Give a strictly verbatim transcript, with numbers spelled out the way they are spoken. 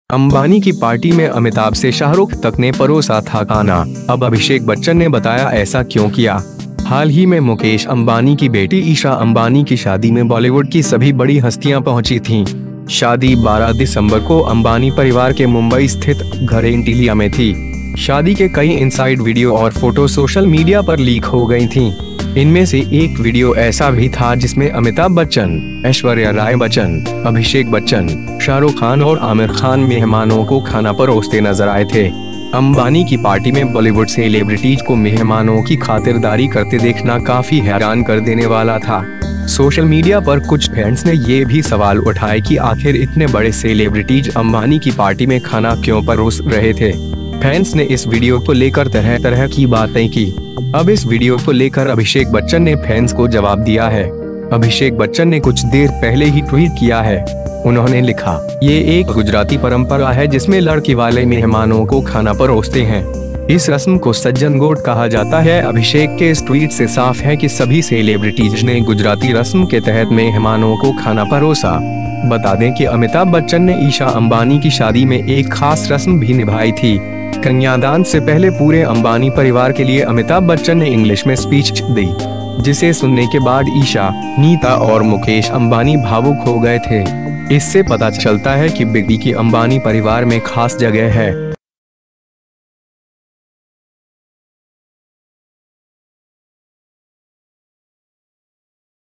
अंबानी की पार्टी में अमिताभ से शाहरुख तक ने परोसा था खाना। अब अभिषेक बच्चन ने बताया ऐसा क्यों किया। हाल ही में मुकेश अंबानी की बेटी ईशा अंबानी की शादी में बॉलीवुड की सभी बड़ी हस्तियां पहुंची थीं। शादी बारह दिसंबर को अंबानी परिवार के मुंबई स्थित घर एंटीलिया में थी। शादी के कई इनसाइड वीडियो और फोटो सोशल मीडिया पर लीक हो गई थीं। इनमें से एक वीडियो ऐसा भी था जिसमें अमिताभ बच्चन, ऐश्वर्या राय बच्चन, अभिषेक बच्चन, शाहरुख खान और आमिर खान मेहमानों को खाना परोसते नजर आए थे। अंबानी की पार्टी में बॉलीवुड सेलिब्रिटीज को मेहमानों की खातिरदारी करते देखना काफी हैरान कर देने वाला था। सोशल मीडिया पर कुछ फैंस ने ये भी सवाल उठाए कि आखिर इतने बड़े सेलिब्रिटीज अंबानी की पार्टी में खाना क्यों परोस रहे थे। फैंस ने इस वीडियो को लेकर तरह तरह की बातें की। अब इस वीडियो को लेकर अभिषेक बच्चन ने फैंस को जवाब दिया है। अभिषेक बच्चन ने कुछ देर पहले ही ट्वीट किया है। उन्होंने लिखा, ये एक गुजराती परंपरा है जिसमें लड़की वाले मेहमानों को खाना परोसते हैं। इस रस्म को सज्जन गोट कहा जाता है। अभिषेक के इस ट्वीट से साफ है कि सभी सेलिब्रिटीज ने गुजराती रस्म के तहत मेहमानों को खाना परोसा। बता दें कि अमिताभ बच्चन ने ईशा अंबानी की शादी में एक खास रस्म भी निभाई थी। कन्यादान से पहले पूरे अंबानी परिवार के लिए अमिताभ बच्चन ने इंग्लिश में स्पीच दी, जिसे सुनने के बाद ईशा, नीता और मुकेश अंबानी भावुक हो गए थे। इससे पता चलता है कि बिग बी की अंबानी परिवार में खास जगह है।